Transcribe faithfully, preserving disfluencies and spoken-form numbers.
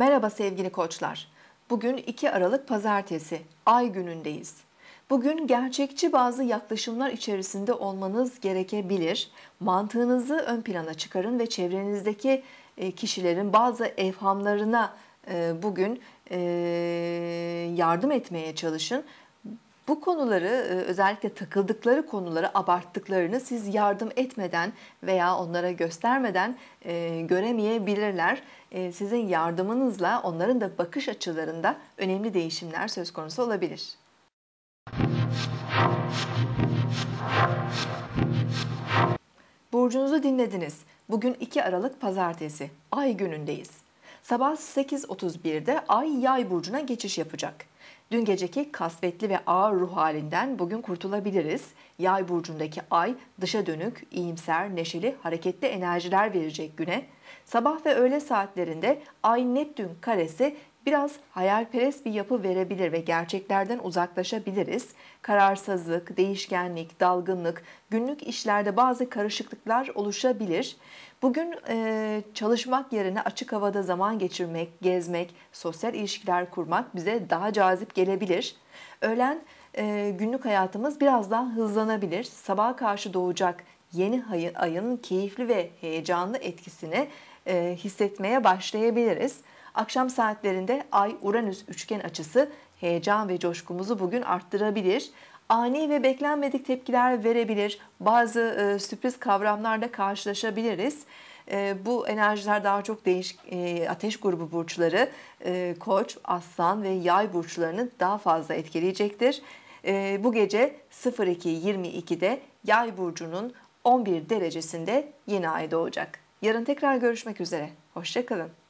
Merhaba sevgili koçlar. Bugün iki Aralık Pazartesi, Ay günündeyiz. Bugün gerçekçi bazı yaklaşımlar içerisinde olmanız gerekebilir. Mantığınızı ön plana çıkarın ve çevrenizdeki e, kişilerin bazı evhamlarına e, bugün e, yardım etmeye çalışın. Bu konuları, e, özellikle takıldıkları konuları abarttıklarını siz yardım etmeden veya onlara göstermeden e, göremeyebilirler. E, Sizin yardımınızla onların da bakış açılarında önemli değişimler söz konusu olabilir. Burcunuzu dinlediniz. Bugün iki Aralık Pazartesi, Ay günündeyiz. Sabah sekiz otuz birde Ay Yay burcuna geçiş yapacak. Dün geceki kasvetli ve ağır ruh halinden bugün kurtulabiliriz. Yay burcundaki Ay dışa dönük, iyimser, neşeli, hareketli enerjiler verecek güne. Sabah ve öğle saatlerinde Ay Neptün karesi biraz hayalperest bir yapı verebilir ve gerçeklerden uzaklaşabiliriz. Kararsızlık, değişkenlik, dalgınlık, günlük işlerde bazı karışıklıklar oluşabilir. Bugün e, çalışmak yerine açık havada zaman geçirmek, gezmek, sosyal ilişkiler kurmak bize daha cazip gelebilir. Öğlen e, günlük hayatımız biraz daha hızlanabilir. Sabaha karşı doğacak yeni ayın keyifli ve heyecanlı etkisini e, hissetmeye başlayabiliriz. Akşam saatlerinde Ay-Uranüs üçgen açısı heyecan ve coşkumuzu bugün arttırabilir. Ani ve beklenmedik tepkiler verebilir. Bazı e, sürpriz kavramlarla karşılaşabiliriz. E, bu enerjiler daha çok değişik e, ateş grubu burçları, e, Koç, Aslan ve Yay burçlarını daha fazla etkileyecektir. E, bu gece sıfır iki yirmi iki'de Yay burcunun on bir derecesinde yeni ay doğacak. Yarın tekrar görüşmek üzere. Hoşça kalın.